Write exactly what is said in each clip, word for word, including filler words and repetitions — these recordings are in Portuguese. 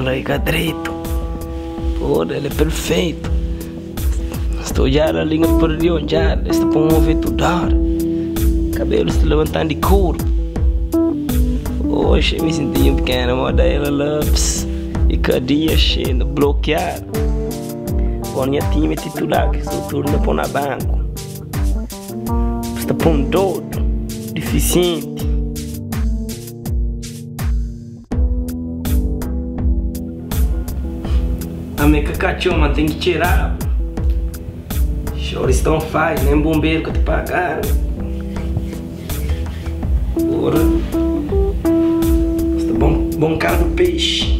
aí direito. Porra, ele é perfeito. Estou já a língua por ali onde está para um ouvir tudo hora. Cabelo se levantando de corpo. Oxe, me senti um pequeno moda ela loves. E cada dia cheio bloqueado. Põe a time titular que estou turno para na banco. Está para um todo deficiente. A minha cachorra tem que tirar. Chora estão faz, nem bombeiro que te pagaram. Porra. Está bom, bom cara do peixe.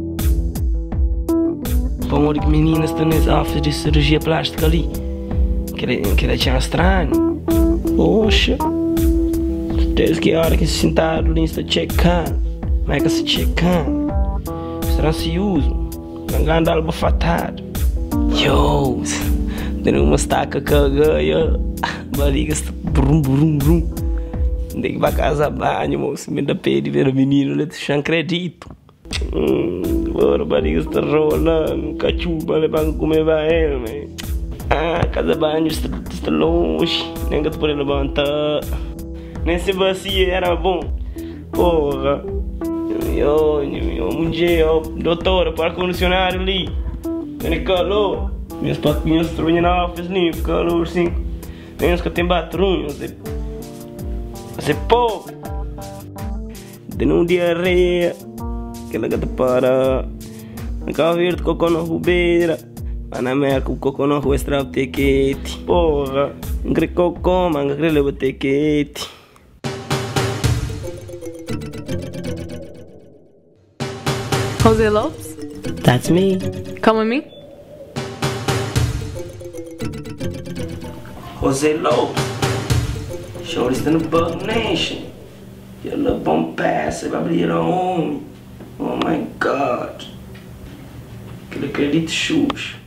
Vamos que meninas estão nas office de cirurgia plástica ali. Que ela tinha estranho. Poxa. Desde que a hora que se sentaram ali está checando. Como é que se checando? Será se usa? Não algo fatado. Yo, tem uma estaca cagada. Barriga está brum brum brum. Tem que vai casa banho, moço. Me dá pé de ver o menino, ele te acredito. Hum, agora a barriga está rolando. Cachupa, levar comer vai ele, ah, casa banho está, está longe. Nem que tu pode levantar. Nem se bacia era bom. Porra. Yo, yo, um dia, doutora, para ar-condicionado ali. Tem calor. Minhas patinhas estão na office ali, calor assim. Nem os que tem batrunho, você. Você pouco. Tem um diarreia. Aquela gata para. Acaba de ver cocô na rubeira. Vai na merda, o cocô na rua extra tequete. Porra. Um grego cocô, manga grelha tequete. Jose Lopes? That's me. Come with me? Jose Lopes. Shorty's in the Bug Nation. Your little bum pass, vai abrir a homem. Oh my God. Que acredito, Xuxa.